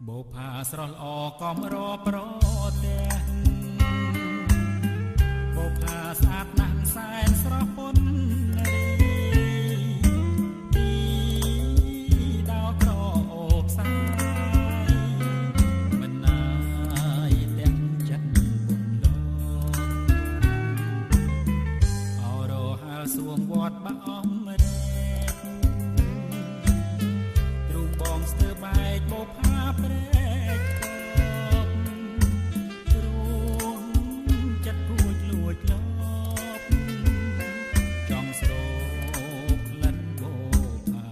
បោផាស្រស់ល្អកំរប្រទះបោផាស្អាតណាស់សែនស្រស់ពុនរីពីដោក្រអូបសាយមិនណាយទាំងចិត្តពុនលោអរហាលសួងវត្តបាអំរែកទ្រូងបងស្ទើបែកបោផាព្រែកទ្រូងចិត្តគួចលួចលបចង់ស្រោបក្លិនបោផា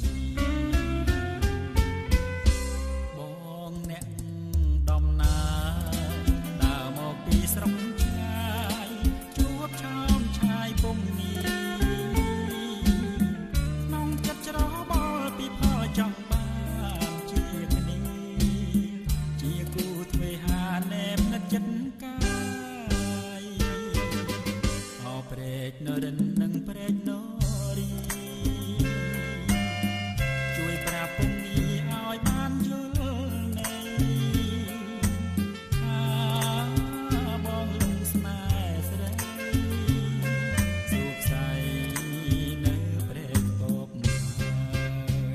បងអ្នកដំណើរដើរមកពីស្រុកឆ្ងាយជួបឆោមឆាយពុំងាយក្នុងចិត្តច្របល់ពីផលចង់ចិត្តកាយអោព្រែកនរិននឹងព្រែកនរីជួយប្រាប់ពុំនេះឲ្យបានយល់នៃថាបងលងស្នេហ៍ស្រីសុខស័យនៅព្រែកពពហើយ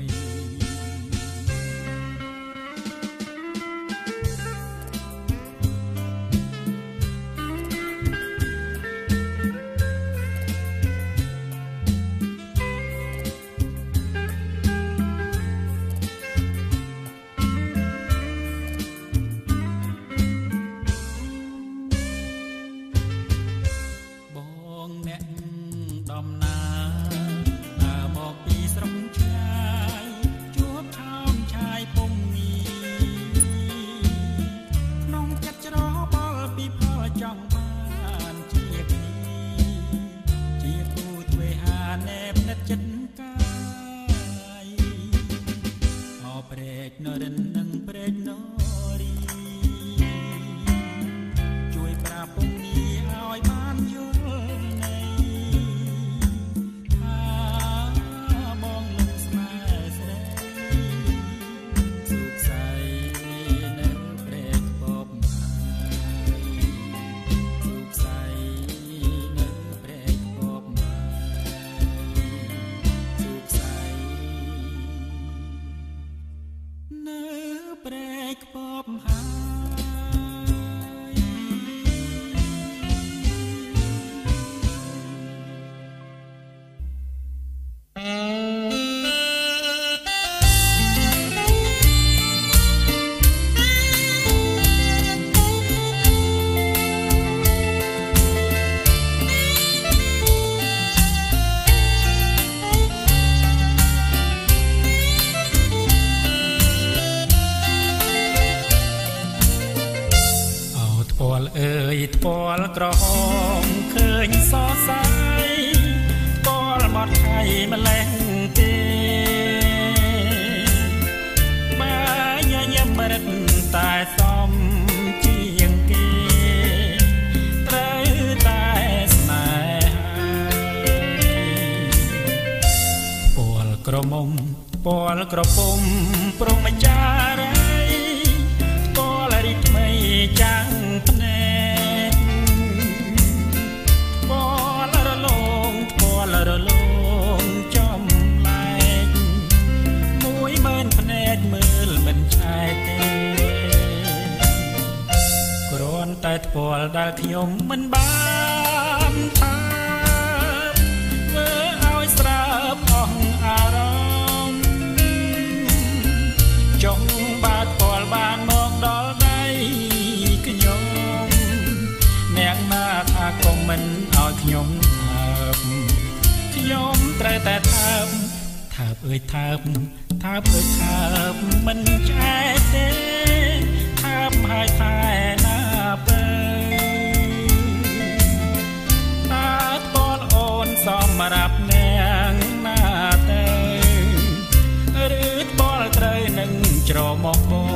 ដំណើរដើរមកពីស្រុកឆ្ងាយជួបឆោមឆាយពុំងាយក្នុងចិត្តច្របល់ពីផលចង់បានជាគ្នាជាគូទ្វេហាណែបនិតចិត្តកាយអោព្រែកនរិននឹងព្រែកនរីជួយប្រាប់ពុំនេះឲ្យបានយល់ព្រែកពពហើយអើយថ្ពាល់ក្រហមឃើញសរសៃថ្ពាល់មកថៃម្លេះទេបាយញ៉ាំរិតតែសំជាងគេត្រូវតែស្នេហាថ្ពាល់ក្រមុំថ្ពាល់ក្រពុំព្រមចារីថ្ពាល់រីថ្មីចាំងភ្នែកថ្ពាល់រលោងថ្ពាល់រលោងចំលែក10000ភ្នែកមើលមិនឆ្អែតទេគ្រាន់តែថ្ពាល់ដែលខ្ញុំមិនបានថាធ្វើឲ្យស្រើបអស់អារម្មណ៍ចង់បាត់ថ្ពាល់បានមកដល់ខ្ញុំអ្នកណាថាកុំមិនឲ្យខ្ញុំខ្ញុំត្រូវតែថើបអើយថើបអើយថើបមិនឆ្អែតទេថើបហើយថែណាបើតាថ្ពាល់អូនសម្រាប់អ្នកណាទៅឬថ្ពាល់ត្រូវនឹងច្រមុះបង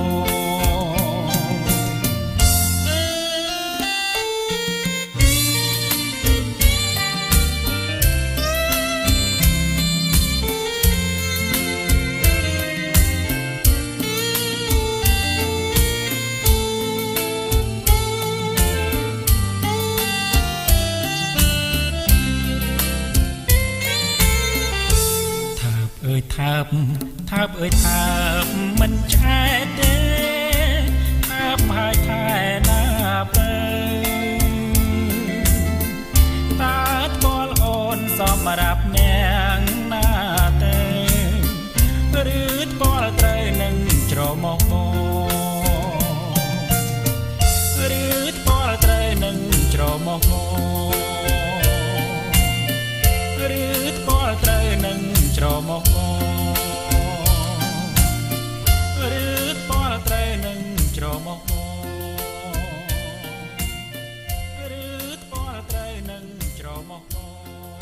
ถ้าเอ่ยถามมันแช่เด้ถ้าพายแท้หน้าเปรตาบอลอ่อนสอมรับแนงหน้าเตหรือบอลเตยหนึ่งจรมองบอหรือบอลเตยหนึ่งจรมองบอหรือบอลเตยหนึ่งจรมองบอหรือบอลเตยหนึ่งจรมองบอหรือบอลเตยหนึ่งจรมองบอ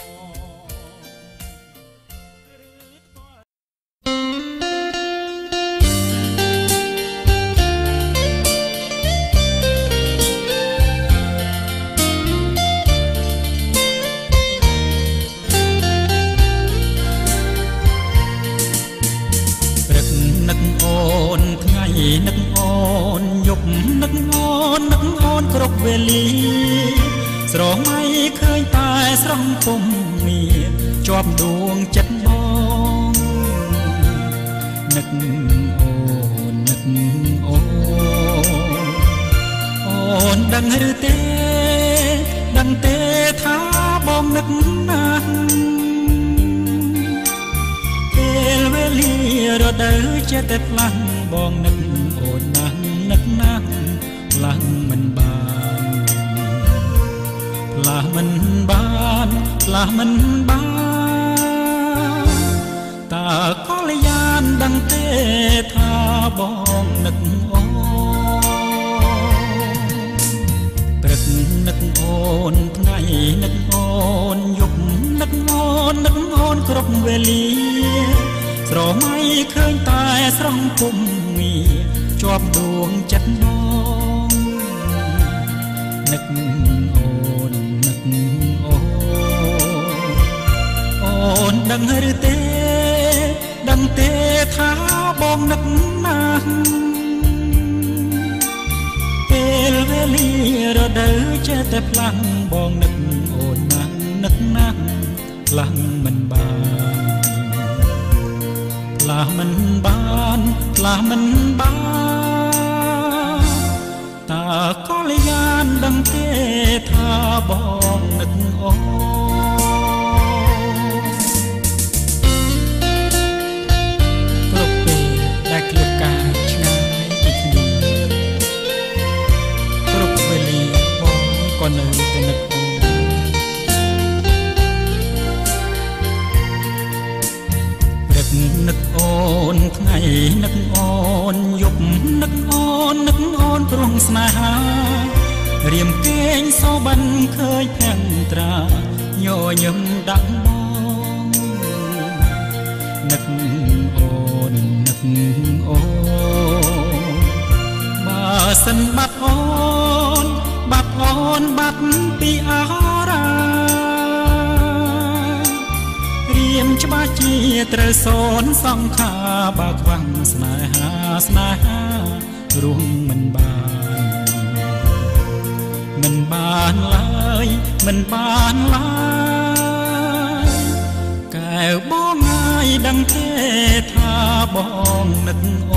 นึกอ่อนยบนึกอ่อนครบเวลีสรองไม่เคยตายสรองปมมีจอบดวงจัดมองนึกอ่อนอ่อนดังหรือเตดังเตท้าบองนึกนังเอลเวลีรอเดินเจตพลังบองนึกโอนนักพลังมันบานพลามันบานตาก็เลยยานดังเตทาบองนึกโอนตรึกนึกโอนไงนึกโอนยบนึกโอนครบเวลีสรอไม่เคยตายสรองปุ่มมีจอบดวงจัดน้องนึกโอนดังหรือเตท้าบองนึกนังเอลเวลีรอเดินเจตพลังบองนึกโอนนังพลังมันบานลามันบานตาก็เลยยานดังเตทาบองนึกโอปลุกเปได้เคลียบกายชงายอีกดีปลุกเวลีบองก็เนยแต่นึกโอนึกโอนไงนึกโอนยบนึกโอนปรุงสนาหาเรียมเก่งโซบันเคยแพ่งตราโยยมดังมองนึกโอนมาสันบัดโอนบัดปีอาราเรียมชบาจีตรสอนสองขาบากวังสนาหารุ่งมันบานเลยแก้วบ้องง่ายดังเททาบ้องนึกโอ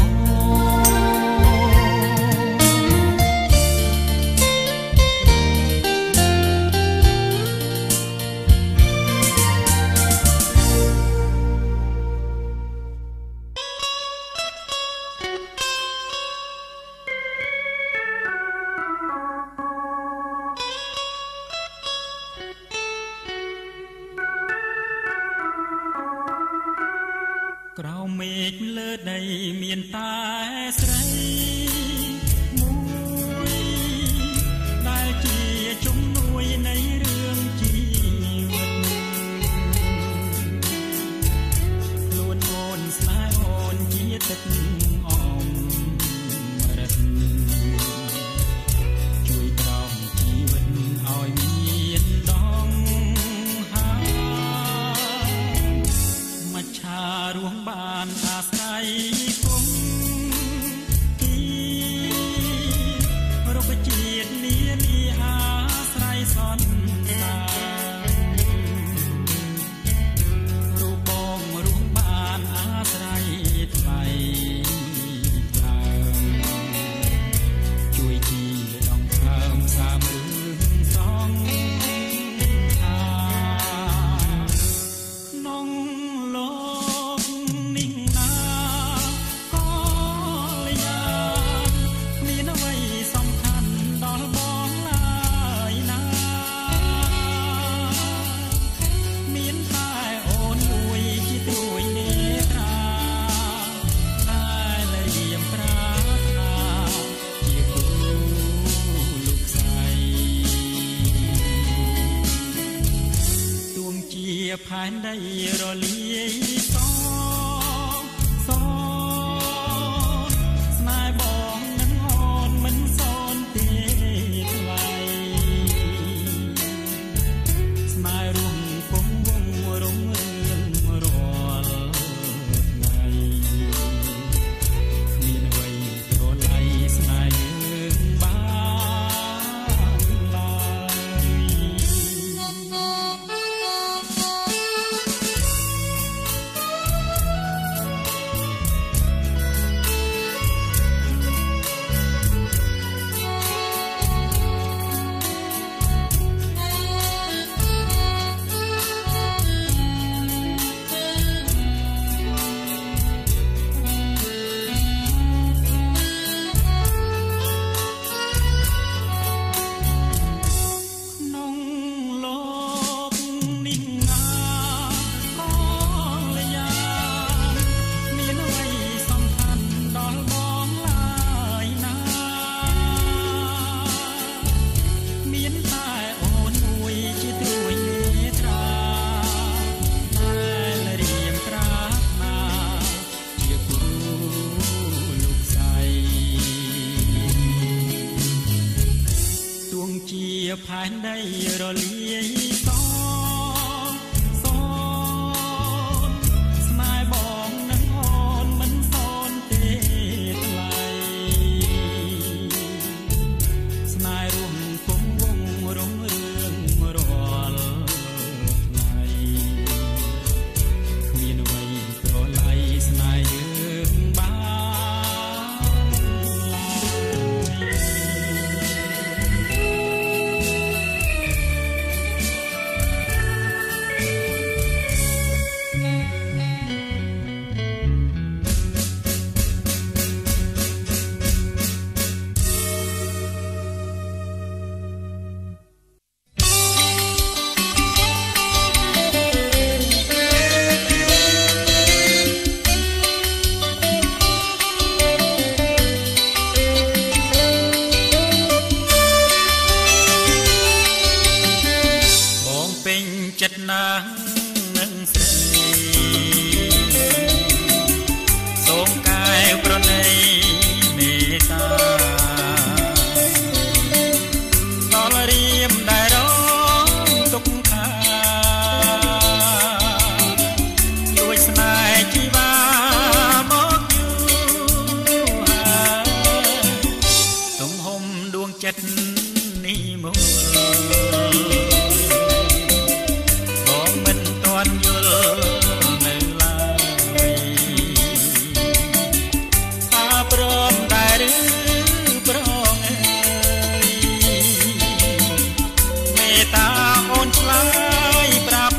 ក្រៅមេឃលើដីមានតែស្រីមួយដែលជាជំនួយនៃរឿងជីវិតខ្លួនអូនស្នេហ៍អូនជាទឹកអមរិតជួយត្រង់ជីវិតឲ្យមានដងមច្ឆារួងបានអាស្រ័យគុំទីរុក្ខជាតិនានាអាស្រ័យសន្តានរូបបងរួងបានអាស្រ័យែនដីរលាយសសស្នេហ៍បងនឹងអូនមិនសូនទេថ្លៃស្នេហ៍រួមគង់វងរងរឿងរាល់ថ្ងៃគ្មានអ្វីប្រឡ័យស្នេហ៍យើងបានឡើផែនដីរលាយសសស្នេហ៍បងនឹងអូនមិនសូនទេថ្លៃស្នេហ៍រួមគង់វងរងរឿងរាល់ថ្ងៃគ្មានអ្វីប្រឡ័យស្នេហ៍យើងបានចិត្តណាស់នឹងស្រីសូមកាយប្រណីមេត្តាដល់រៀមដែលរងទុកខាជួយស្នេហ៍ជីវាមកយូរហើយទំហំដួងចិត្តនេះមកយល់នៅឡើយថាព្រមដែរឬប្រងអើយមេត្តាអូនឆ្លើយប្រាប់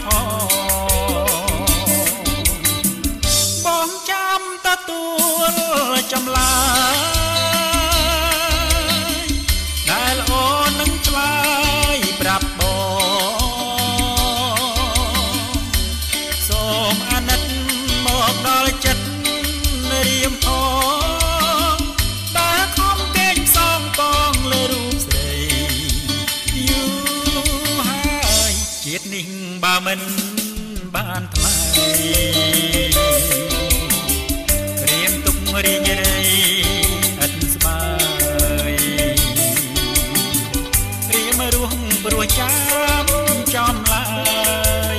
ផងចាំទទួលចម្លើយដែលអូននឹងឆ្លើយប្រាប់ដល់ចិត្តរៀមផងតែខំកេងសងកងលើរូបស្រីយូរហើយជាតិនេះបើមិនបានថ្លៃរៀមទុករីងរៃឥតស្បើយរៀមរស់ព្រោះចាំចំឡើយ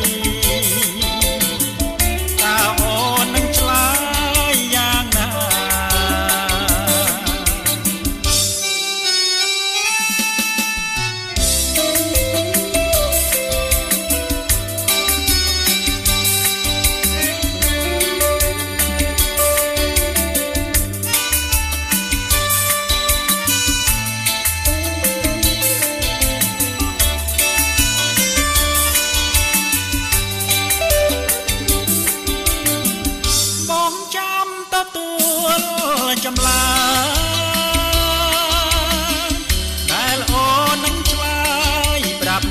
ចម្លើយដែលអូននឹងឆ្លើយប្រាប់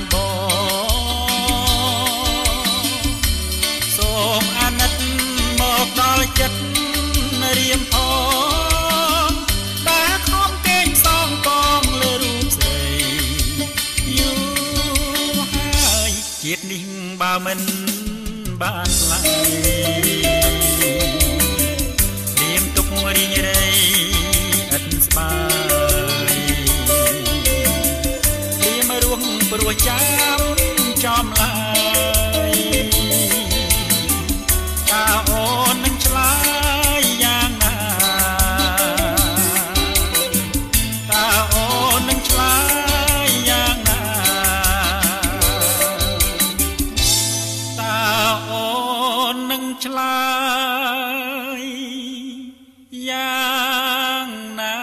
បងសូមអាណិតមកដល់ចិត្តរៀមផងតែខំកេងសងកងលើរូបស្រីយូរហើយជាតិនេះបើមិនបានស្លាយព្រៀមទុករីងរៃឥតស្បាយព្រៀមរួងព្រោះចាំចំឡាយតើអូននឹងឆ្លើយយ៉ាងណាតើអូននឹងឆ្លើយយ៉ាងណាតើអូននឹងឆ្លើយយ៉ាងណា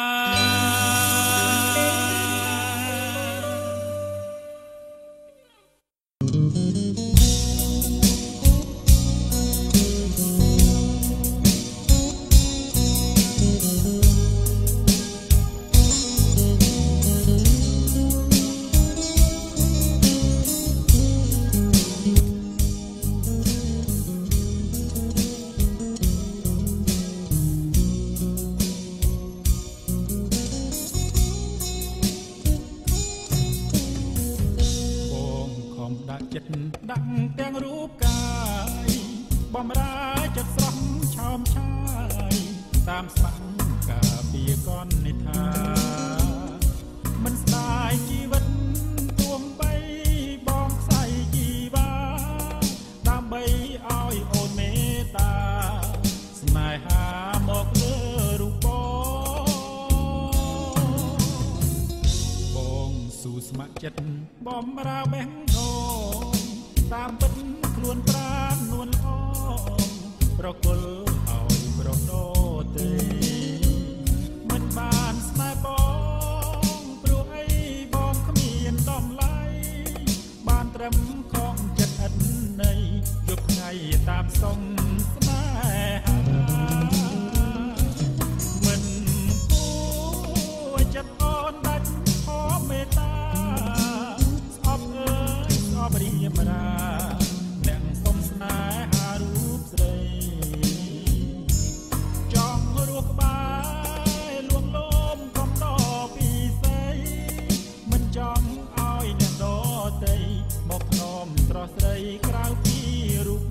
ដាក់ទាំងរូបកាយបំរើចិត្តស្រស់ឆោមឆាយតាមស្បាំកាពីកននិថាមិនស្ដាយជីវិតទួងបីបងខ្សែជីវ៉ាដើម្បីឲ្យអូនមេត្តាស្នេហាមកលើរូបបងស៊ូស្ម័គ្រចិត្តបំរើបេះដូងតាមពិតខ្លួនប្រាណនួនអងប្រគល់ឲ្យប្រដោទេមិនបានស្នេហ៍បងព្រោះអីបងគ្មានតម្លៃបានត្រឹមខំចិត្តឥតន័យយប់ថ្ងៃតាមសងស្នេហាមិនគួរចិត្តអូនដាច់ខំមេត្តាស្អប់អើយស្អប់រៀបរាស្រីក្រៅពីរូប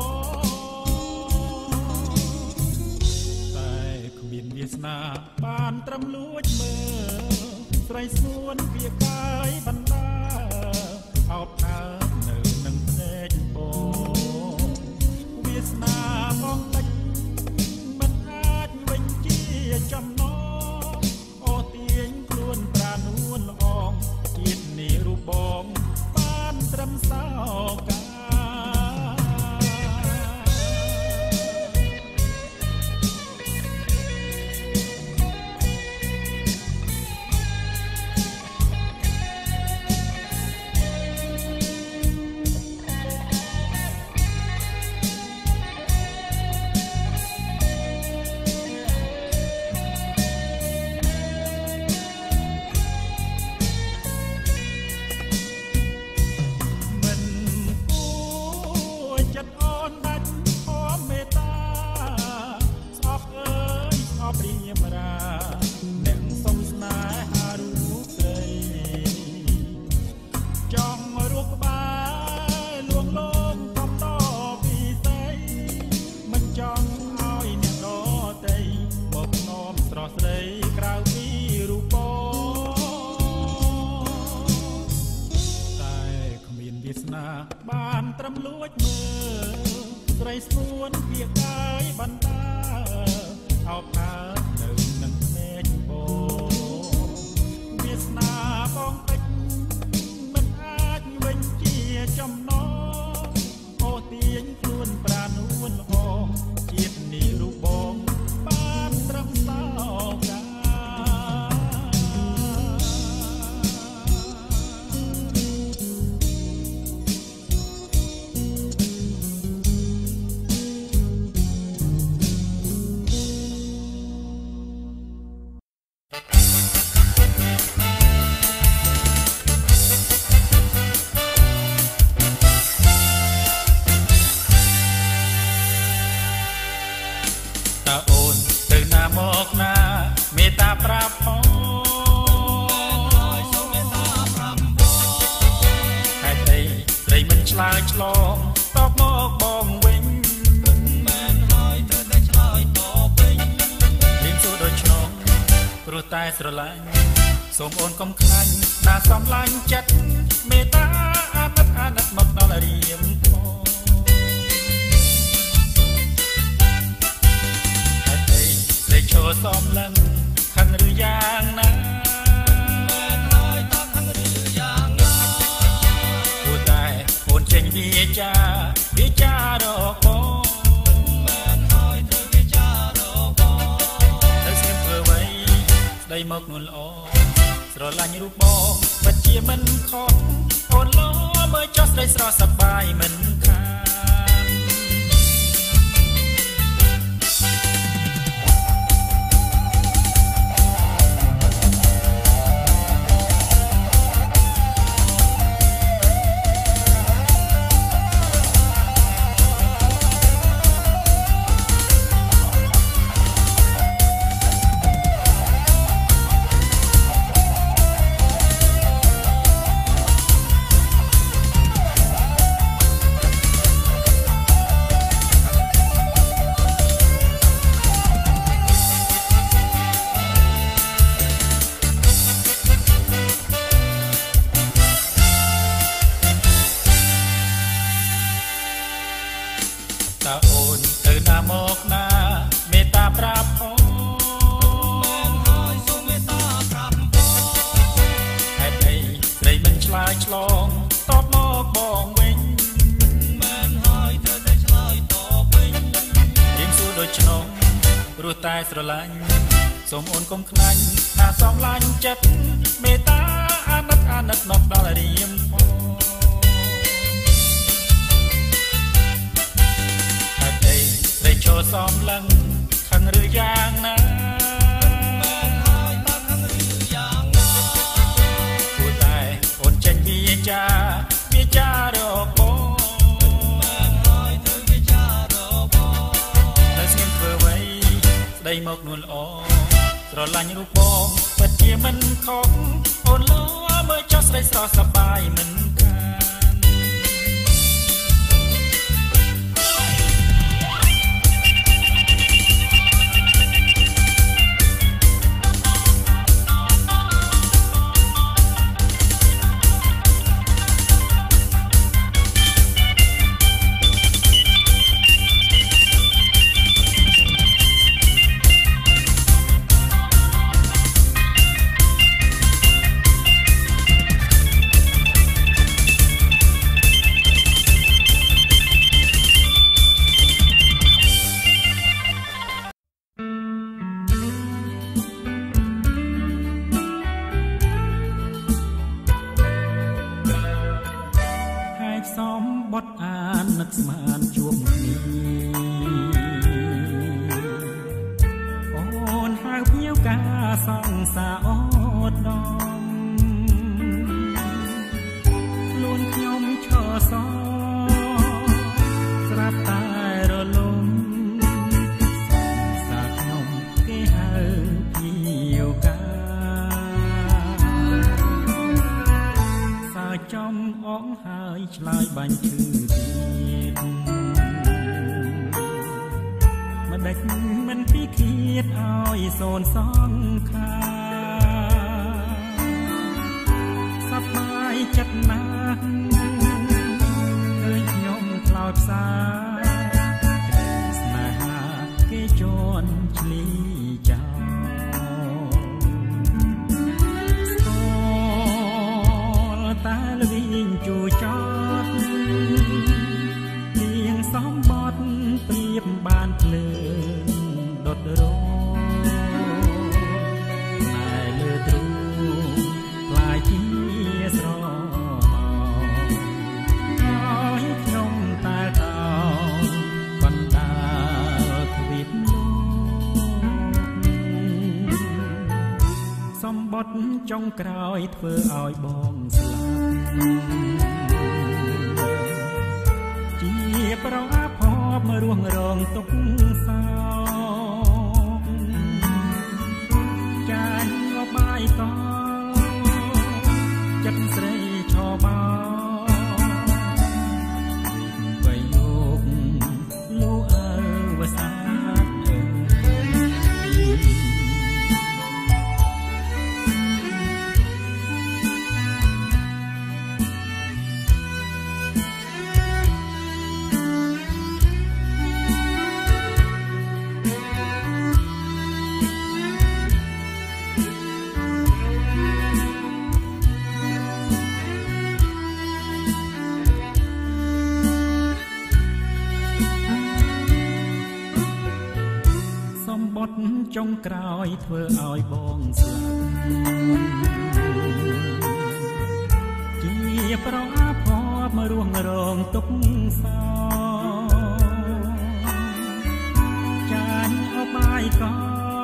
តែគ្មានវាសនាបានត្រឹមលួចមើលស្រីសួនវាកាយបណ្ដាអោបអើនៅនឹងភ្នែកបងវាសនាបងតិចមិនអាចវិញជាចំណងអូទាញខ្លួនប្រានួនល្អងជាតិនេះរូបបងបានត្រឹមសោកាបានត្រឹមលួចមើលស្រីស្ពួនវាកាយបណ្ដាអោបអើនៅនឹងភ្នែកបងវាសនាបងពេចមិនអាចវិញជាចំណងអូទាញខ្លួនប្រានួនល្អជាតិនេះរូបបងបានត្រឹមសោកាមកណាមេត្តាប្រាប់ផងហេតុអីស្រីមិនឆ្លើយឆ្លងតបមកបតែស្រឡាញ់សូមអូនកុំខ្លាញ់ណាសំឡាញ់ចិត្តមេត្តាអាណិតអាណិតមកដល់រៀមផងហេតុអីស្រីឈរសំឡឹងខឹងឬយ៉ាងណាមិនហើយតខឹងឬយ៉ាងណាព្រោះតែអូនចេញវាចារកបងមិនហើយត្រូវវាចារកបងទៅស្គមធ្វើអ្វីស្ដីមកនួនល្អស្រឡាញ់រូបបងពិតជាមិនខុសអូនលោមើលចុះស្ដីស្រស់សប្បាយមិនខានតើអូនទៅណាមកណាមេត្តាប្រាប់ផងមិនហើយសូមមេត្តាប្រាប់ផងហេតុអីស្រីមិនឆ្លើយឆ្លងតបមកបងវិញមិនហើយត្រូវតែឆ្លើយតបវិញរៀងសួរដូចឆ្នងព្រោះតែស្រឡាញ់សូមអូនកុំខ្លាញ់ណាសំឡាញ់ចិត្តមេត្តាអាណិតអាណិតមកដល់រៀមផងចូលសំឡឹងខឹងឬយ៉ាងណាមិនហើយតខឹងឬយ៉ាងណាព្រោះតែអូនចេញវាចារកបងមិនហើយត្រូវវាចារកបងនៅស្ងៀមធ្វើអ្វីស្ដីមកនួនល្អស្រឡាញ់រូបបងពិតជាមិនខុសអូនលោមើលចុះស្ដីស្រស់សប្បាយមិនខានសំបត់អាននឹកស្មានជួបគ្នាអូនហៅភ្ញៀវការសង្សារអូនដំខ្លួនខ្ញុំឈរសស្រាប់តែរលំសាខ្ញុំគេហៅភ្ញៀវការសាចំអងហើយឆ្លើយបាញ់ឈឺទៀតមិនដេចមិនពីឃាតឲ្យសូនសង្ខាសប្បាយចិត្តណាស់ឃើញខ្ញុំខ្លោចផ្សាស្នេហាគេជន់ឆ្លីចោលស្គាល់តែលវិញជួចោតទៀងសំបត់ព្រៀបបានភ្លើងដុតរោតែលើទ្រូងខ្លាយជាស្រមោឲ្យខ្ញុំតែតោកណ្ដាលទ្វីបលោកសំបត់ចុងក្រោយធ្វើឲ្យបងស្លាប់ជាប្រអាភពរួងរងទុកសោកចាញ់អបាយតចិត្តស្រីឈបោវៃលោកលូអើវសាទចុងក្រោយធ្វើឲ្យបងស្លាប់ជាប្រអាភ័ព្វមករួងរងទុកសោចាញ់អបាយកោ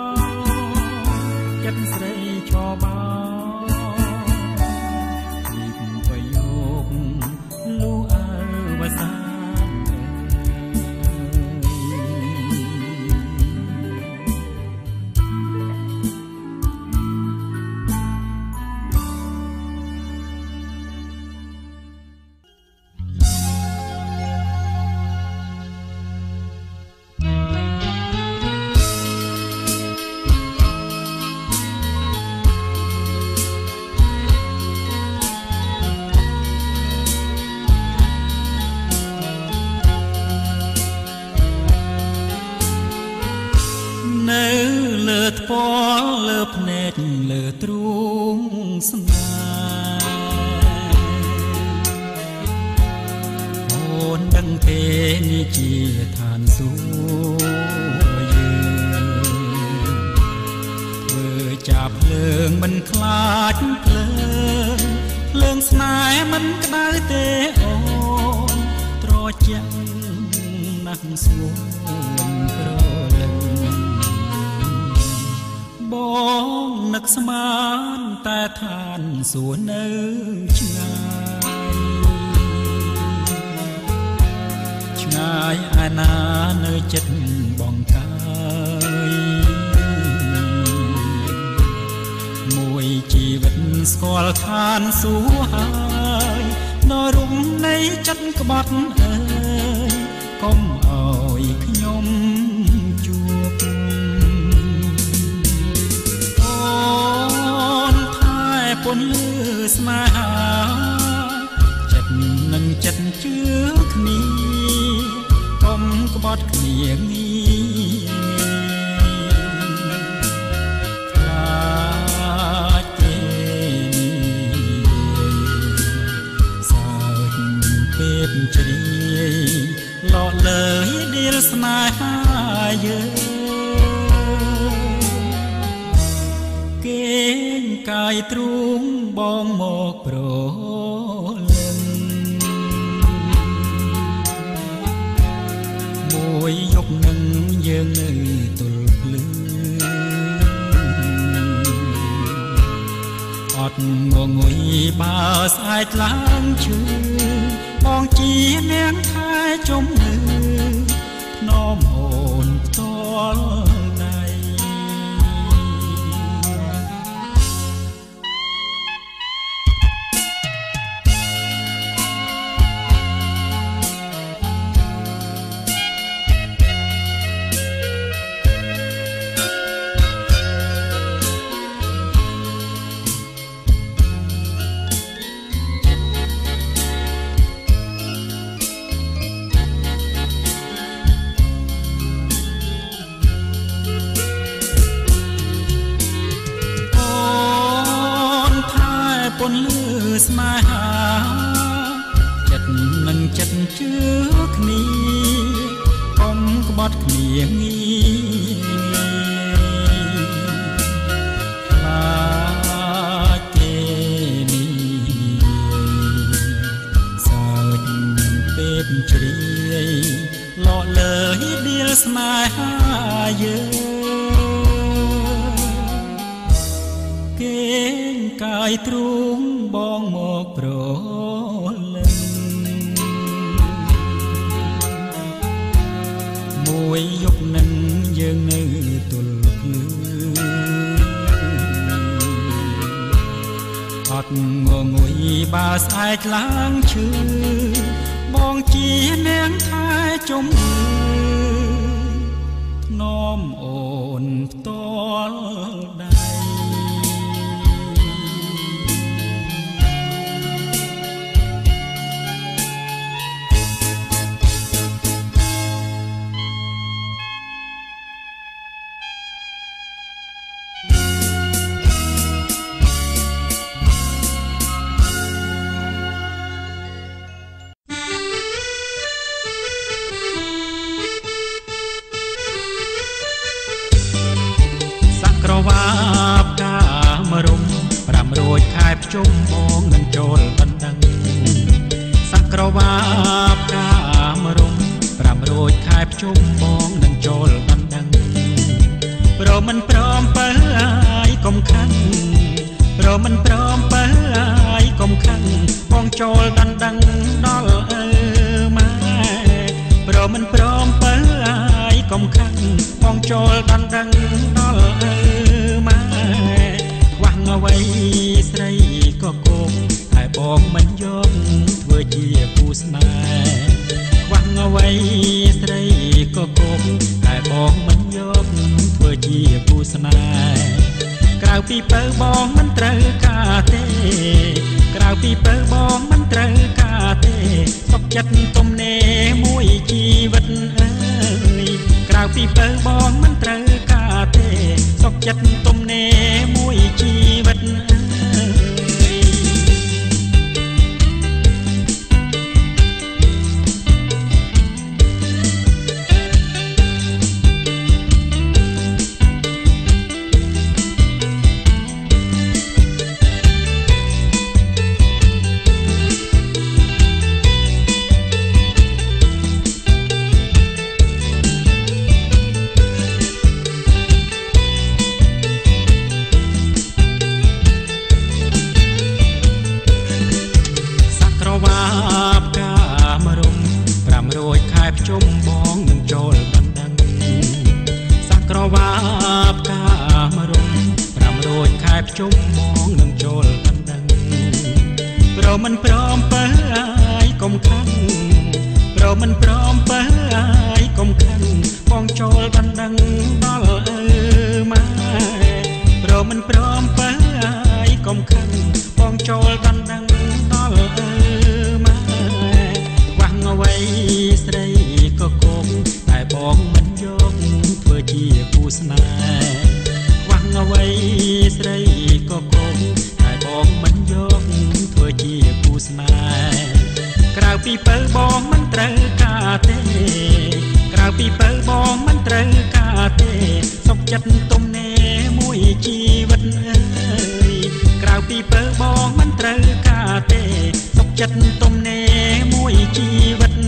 ចិត្តស្រីឈបោពីប្រយោគលូអើវសាថ្ពាល់លើភ្នែកលើទ្រូងស្នេហ៍អូនដឹងទេនេះជាឋានសួគ៌យើងធ្វើចាប់ភ្លើងមិនខ្លាចភ្លើងស្នេហ៍មិនក្តៅទេអូនត្រជាក់ណាស់ស្ងួនក្រលឹងបងនឹកស្មានតែឋានសួគ៌នៅឆ្ងាយឯណានៅចិត្តបងកាយមួយជីវិតស្គាល់ឋានសួគ៌ហើយនៅរុំនៃចិត្តក្បត់អើយកុំឲ្យខ្ញុំជួបពន្លឺស្នេហាចិត្តនឹងចិត្តជឿគ្នាកុំក្បត់គ្នាងាយខ្លាចទេសើចពេលជ្រាយលក់លើឌីលស្នេហាយើងកាយទ្រូងបងមកប្រលឹងមួយយប់នឹងយើងនៅទល់ភ្លឺអត់ងងុយបើស្អែកឡើងឈឺបងជានាងថែជំនឿភ្នំអូនផ្ទាល់ពន្លឺស្នេហាចិត្តនឹងចិត្តជឿគ្នាកុំក្បត់គ្នាងាយខ្លាចទេនេះសើចពេលជ្រាយលក់លើឌីលស្នេហាយើងកាយទ្រូងបងមកប្រលឹងមួយយប់នឹងយើងនៅទល់ភ្លឺអត់ងងុយបើស្អែកឡើងឈឺបងជានាងថែជំនឿធ្នមអូនផ្ទាល់ដៃភ្ជុំបងនឹងចូលដណ្ដឹងសក្រវាបកាមរំ500ខែភ្ជុំបងនឹងចូលដណ្ដឹងព្រមមិនព្រមបើហើយកុំខឹងព្រមមិនព្រមបើហើយកុំខឹងបងចូលដណ្ដឹងដល់ម៉ែព្រមមិនព្រមបើហើយកុំខឹងបងចូលដណ្ដឹងដល់ម៉ែខ្វះអ្វីស្រីក៏គង់តែបងមិនយកធ្វើជាគូស្នេហ៍ខ្វះអ្វីស្រីក៏គង់តែបងមិនយកធ្វើជាគូស្នេហ៍ក្រៅពីពើបងមិនត្រូវការទេក្រៅពីពើបងមិនត្រូវការទេសុខចិត្តទំនេរមួយជីវិតអើយក្រៅពីពើបងមិនត្រូវការទេសុខចិត្តទំនេរមួយជីវិតភ្ជុំបងនឹងចូលដណ្ដឹងសក្រវាបកាមរំ500ខែភ្ជុំបងនឹងចូលដណ្ដឹងព្រមមិនព្រមបើហើយកុំខឹងព្រមមិនព្រមបើហើយកុំខឹងបងចូលដណ្ដឹងដល់ម៉ែព្រមមិនព្រមបើហើយកុំខឹងបងចូលដណ្ដឹងដល់ម៉ែខ្វះអ្វីស្រីក៏គង់តែបងមិនយកធ្វើជាគូស្នេហ៍ខ្វះអ្វីស្រីក៏គង់តែបងមិនយកធ្វើជាគូស្នេហ៍ក្រៅពីពើបងមិនត្រូវការទេក្រៅពីពើបងមិនត្រូវការទេសុខចិត្តទំនេរមួយជីវិតអើយក្រៅពីពើបងមិនត្រូវការទេសុខចិត្តទំនេរមួយជីវិត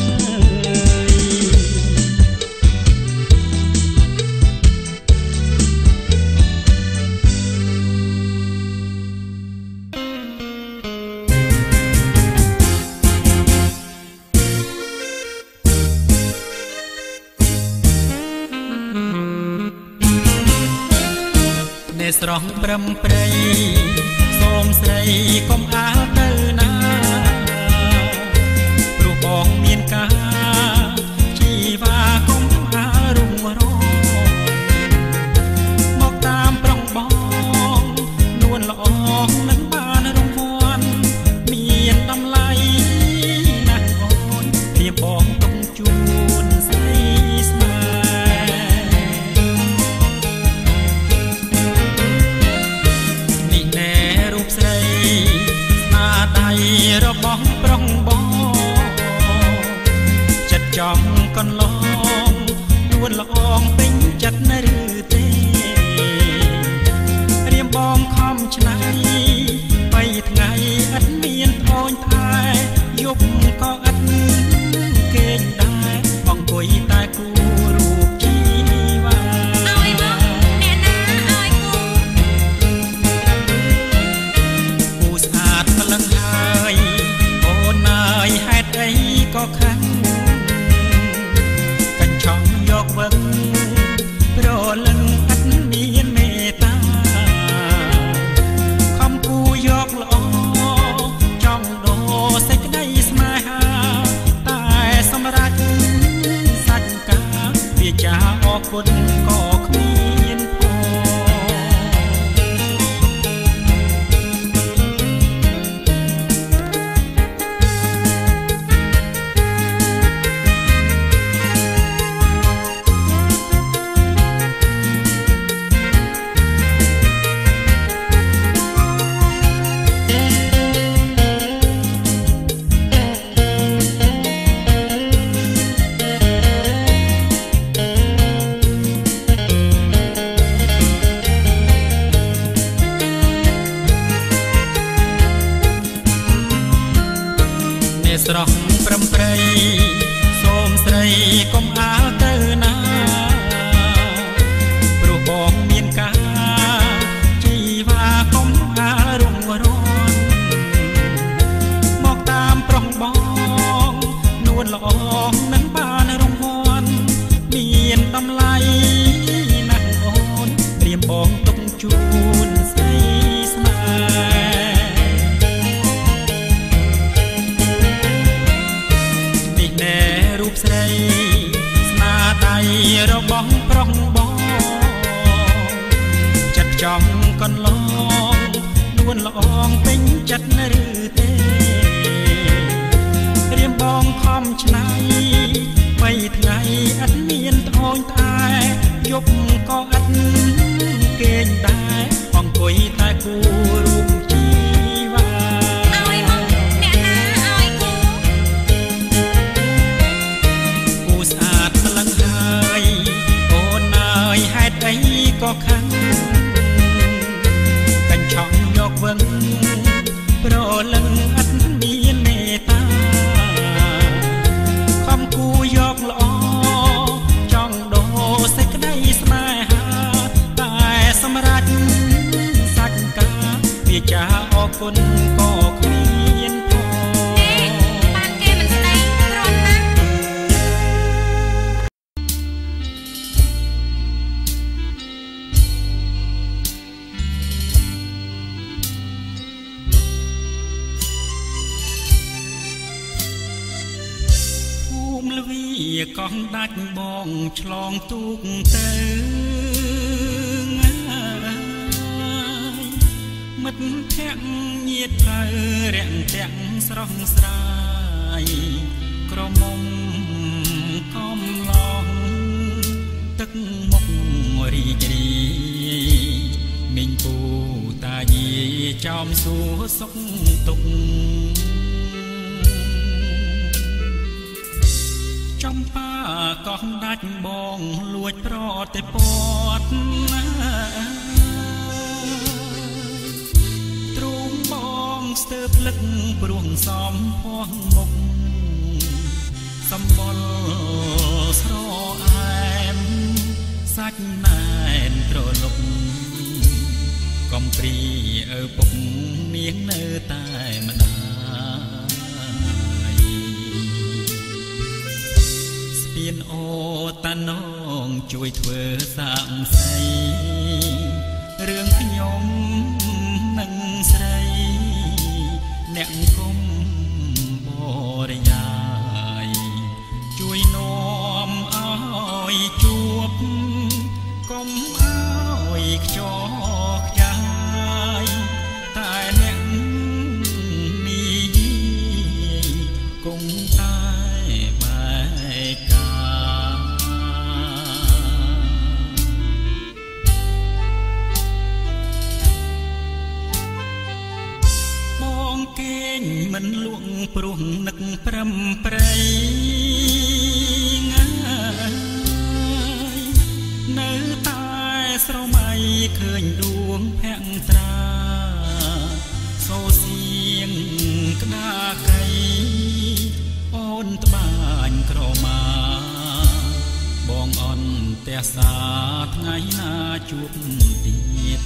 ស្រស់ប្រំប្រៃសូមស្រីកុំអាលទៅណាព្រោះបងមានការជីវ៉ាកុំអាលរុងរងមកតាមប្រុងបងនួនល្អនឹងបានរង្វាន់មានតម្លៃណាស់អូនព្រាបបងទុំជូនស្រីស្នេហ៍របស់ប្រុងបងចិត្តចង់កន្លងនួនល្អងពេញចិត្តនៅឬទេរៀមបងខំឆ្នៃបីថ្ងៃឥតមានអូនថែយប់ក៏ឥតគេងដែរអង្គុយតែគូរូបជីវ៉ាឲ្យបងអ្នកណាឲ្យគូស្អាតម្លឹងហើយអូនអើយហេតុអីក៏ខឹងកញ្ឆង់យកវឹងប្រលឹងឥតមានមេត្តាខំគូយកល្អចង់ដូរសេចក្តីស្នេហាតែសម្រាប់សាច់ការវាចាអរគុណក៏គ្មានស្រស់ប្រំប្រៃសូមស្រីកុំអាលទៅណាព្រោះបងមានការជីវ៉ាកុំអាលរងរន់មកតាមប្រុសបងនួនល្អនឹងបានរង្វាន់មានតម្លៃណាស់អូនព្រាមបងទុកជូនស្រីស្នេហ៍នេះណែរូបស្រីស្នាដៃរបស់ប្រុសបងចិត្តចង់កន្លងនួនល្អងពេញចិត្តឬទេព្រាមបងខំឆ្នៃបីថ្ងៃឥតមានត្អូញត្អែយប់ក៏ឥតគេងដែរអង្គុយតែគូរួមជីវ៉ាឲ្យមកអ្នកណាឲ្យគូស្អាតស្លឹងហើយអូនអើយហេតុអីក៏ខឹងកញ្ឆក់យកវឹងប្រលឹងឥតមានមេត្តាខំគូយកល្អចង់ដោសេចក្តីស្នេហាតែសម្រាប់សាច់ការវាចាអរគុណក៏គ្មានផងបានគេមិនស្ដីក្រំណាលវីកោះដាច់បងឆ្លងទូកទៅមិត្តភក្តិញាតិភៅរាក់ទាក់ស្រស់ស្រាយក្រមុំកំឡងទឹកមុខរីករាយមីងពូតាយាយចោមសួរសុខទុក្ខចំប៉ាកោះដាច់បងលួចប្រតិពតទ្រូងបងស្ទើរភ្លឹកព្រោះសំភ័ងមុខសម្បល់ស្រអែមសាច់ណែនត្រលុកកំព្រីឪពុកនាងនៅតែម្ដាពៀនអូតានងជួយធ្វើសាមសីរឿងខ្ញុំនឹងស្រីអ្នកគុំបរិយាយជួយនាំឲ្យជួបកុំឲ្យខ្ចោខ្ចាយតែអ្នកនេះគង់តែបែកគេងមិនលួងព្រោះនឹកប្រំប្រៃនៅតែស្រមៃឃើញដួងភក្ត្រាសូសៀងក្តាកៃអូនត្បាញក្រមាបងអន់ទះសាថ្ងៃណាជួបទៀត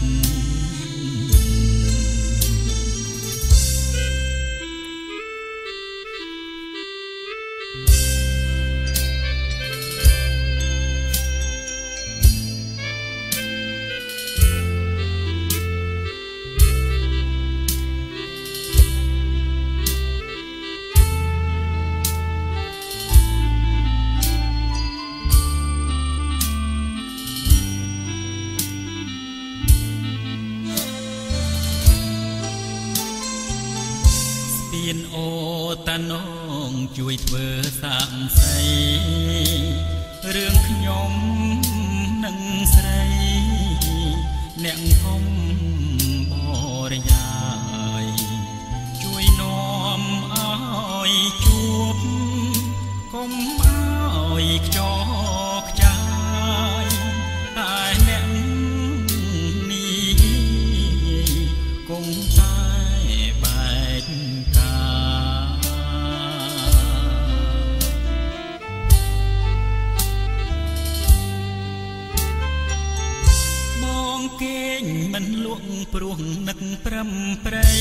អូតានងជួយធ្វើសាមសីរឿងខ្ញុំនឹងស្រីអ្នកធំបរិយាយជួយនាំឲ្យជួបកុំឲ្យខ្ចោខ្ចាយតែអ្នកនេះគង់តែបែកកាគេងមិនលក់ព្រោះនឹកប្រំប្រៃ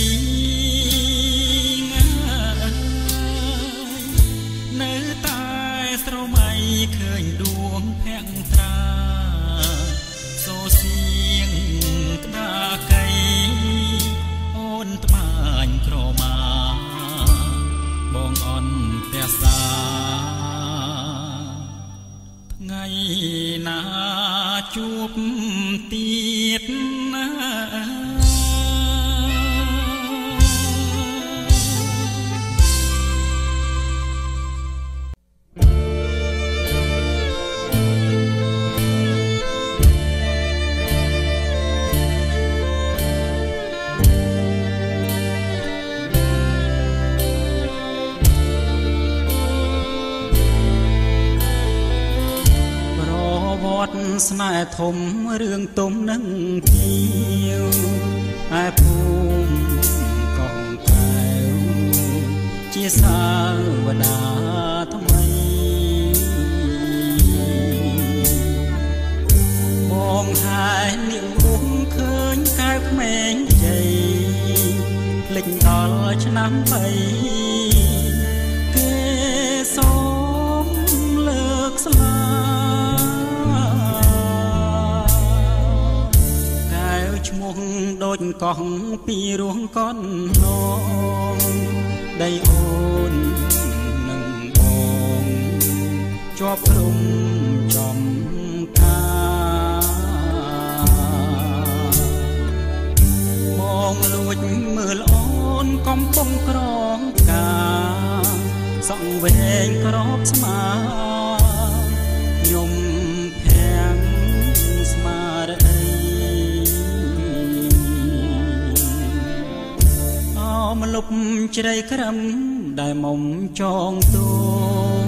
នៅតែស្រមៃឃើញដួងភក្ត្រាសូសៀងក្តាកៃអូនត្បាញក្រមាបងអន់ផ្ទះសាថ្ងៃណាជួបទៀតណាស្នេហ៍ធំរឿងទុំនឹងទៀវឯភូមិកងកែវជាសាវតាថ្មីបងហើយនាងរុំឃើញកែវក្មេងជ័យភ្លេចដល់ឆ្នាំ3គេសូមលើកស្លាដូចកោះពីរួងកនឡងដីអូននឹងបងជាប់ព្រំចំការបងលួចមើលអូនកំពុងក្រងការសង្វេងក្របស្មាខ្ញុំភាំងស្មារតីមលុបជ្រៃក្រឹមដែលមុំចងទូង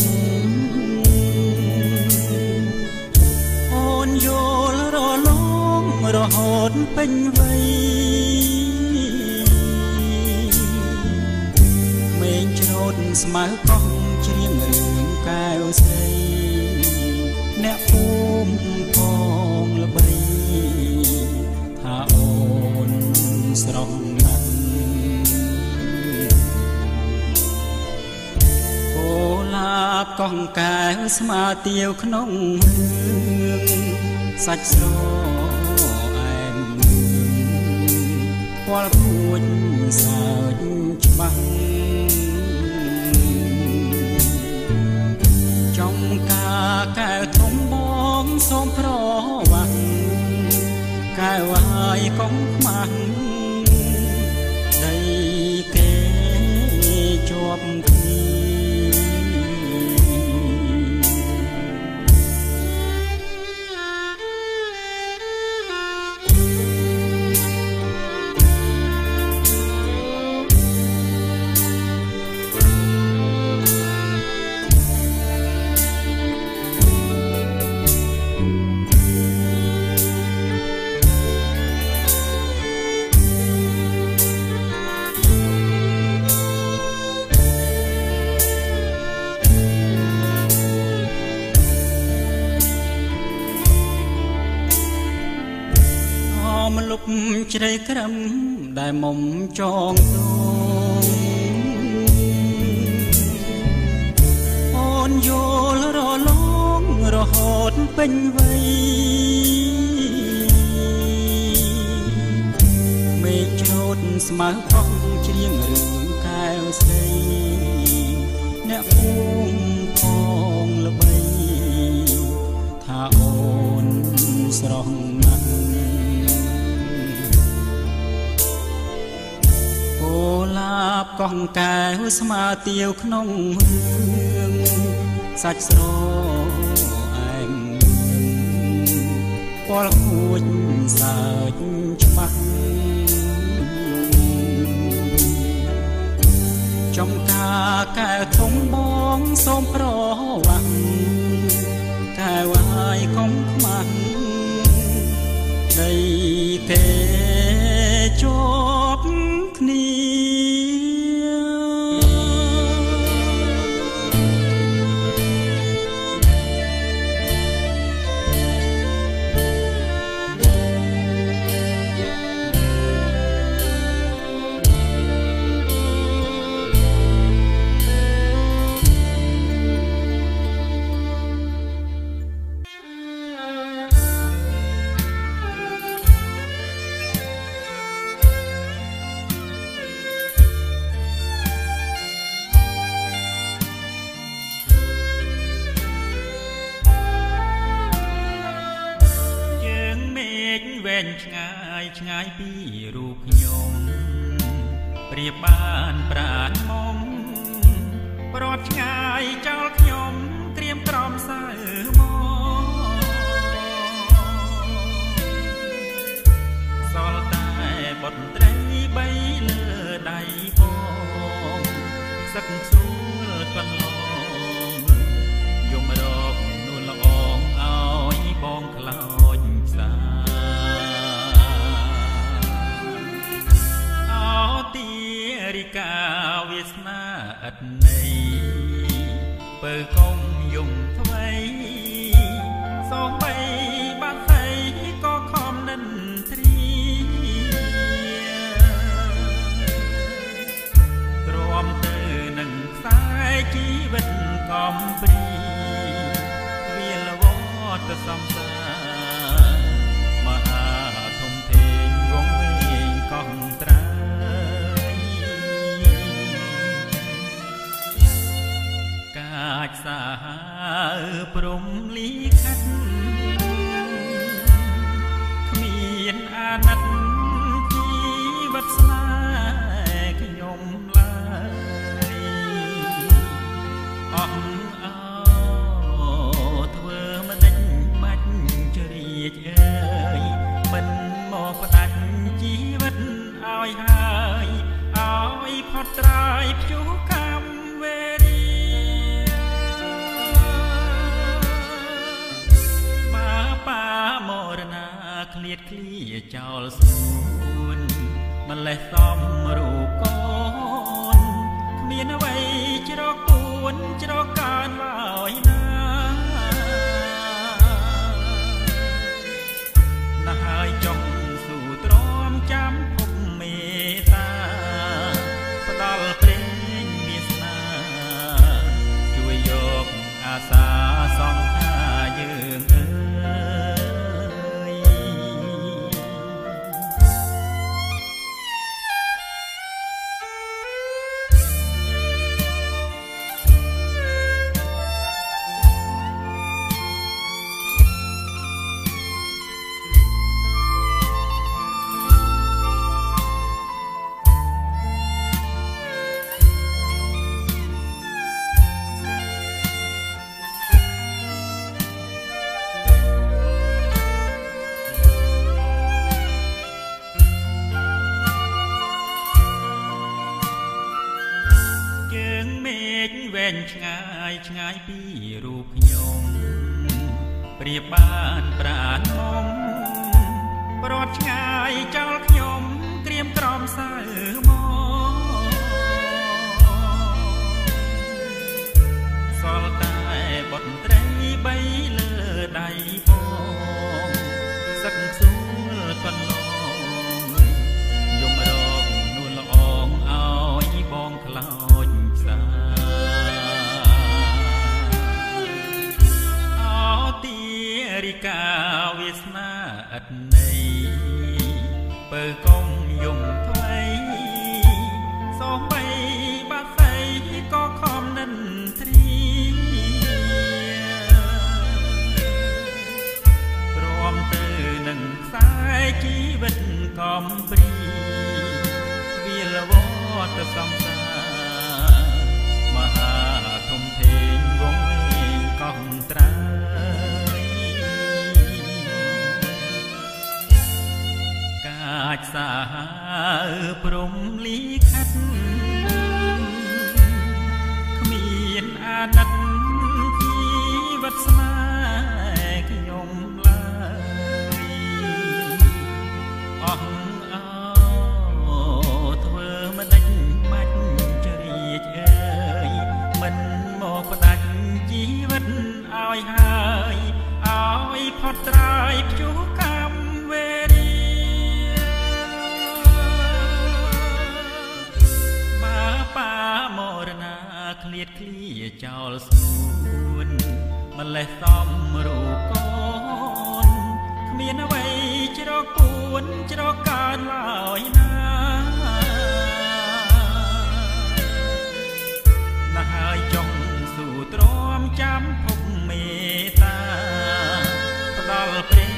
អូនយល់រលងរហូតពេញវ័យក្មេងច្រូតស្មៅកោះច្រៀងរឿងកែវស្រីអ្នកភូមិផងល្បីថាអូនស្រស់ណាស់កងកែវស្មាទាវក្នុងរឿងសាច់ស្រអែមពណ៌ពួចសើចច្បាស់ចំការកែវធំបងសូមប្រវាស់កែវហើយកងខ្មាស់ដីគេជាប់ជ្រៃក្រឹមដែលមុំចងទូងអូនយល់រលងរហូតពេញវ័យមេឃច្រូតស្មៅកោះច្រៀងរឿងកែវស្រីអ្នកភូមិផងល្បីថាអូនស្រស់ណាស់ឡាបកងកែវស្មាទាវក្នុងរឿងសាច់ស្រអែមពណ៌ពួចសើចច្បាស់ចំការកែវធំបងសូមប្រវាស់កែវហើយកុំខ្មាស់ដីគេជាប់គ្នាងឆ្ងាយឆ្ងាយពីរូបខ្ញុំប្រៀបបានប្រាណមុំប្រត់ឆ្ងាយចោលខ្ញុំត្រៀមក្រំសៅមកសល់តែបុត្រីបីលើដៃបងសឹកសួលកន្លងយំរកនួនល្អងឲ្យបងខ្លោចសាអោទីរិកាវាសនាឥតន័យបើកុំយំថ្មីសូម្បីបាត់ស្អីក៏ខំនិនទ្រីទ្រាំទៅនឹងខ្សែជីវិតកំព្រីវាលវត្តសំសាមហាធំធេងវងវែងកោះត្រាកាចសាហាព្រំលីខាត់គ្មានអាណិតជីវិតស្នេហ៍ខ្ញុំឡើយអស់អោធ្វើមិនដេចបាច់ជ្រៀតអើយមិនមកផ្ដាច់ជីវិតឲ្យហើយឲ្យផុតត្រើយព្យុះកម្មវេរីបាមរណាឃ្លាតឃ្លាចោលសួនម្លេះសំរូបកូនគ្មានអ្វីច្រកពួនច្រកកើនឡើយណាណាហើយចង់ស៊ូទ្រាំចាំភពមេតាផ្ដល់ព្រេងវាសនាជួយយកអាសាសង្ខាយើងវែងឆ្ងាយឆ្ងាយពីរូបខ្ញុំប្រៀបបានប្រាណមុំប្រត់ឆ្ងាយចោលខ្ញុំក្រៀមក្រំសៅមកសល់តែបុត្រីបីលើដៃបងសឹកសួលកន្លងយំរកនួនល្អងឲ្យបងខ្លោចសាទីរិកាវាសនាឥតន័យបើកុំយំថ្មីសូម្បីបាត់ស្អីក៏ខំនិនទ្រីទ្រាំទៅនឹងខ្សែជីវិតកំព្រីវាលវត្តសំសាមហាធំធេងវងវែងកោះត្រាកាចសាហាព្រំលីខាត់គ្មានអាណិតជីវិតស្នេហ៍ខ្ញុំឡើយអស់អោធ្វើមិនដេចបាច់ជ្រៀតអើយមិនមកផ្ដាច់ជីវិតឲ្យហើយឲ្យផុតត្រើយព្យុះកម្មវេរីបាមរណាឃ្លាតឃ្លាចោលសួនម្លេះសំរូបកូនគ្មានអ្វីច្រកពួនច្រកកើនឡើយណាណាហើយចង់ស៊ូទ្រាំចាំភពមេតាផ្ដល់ព្រេ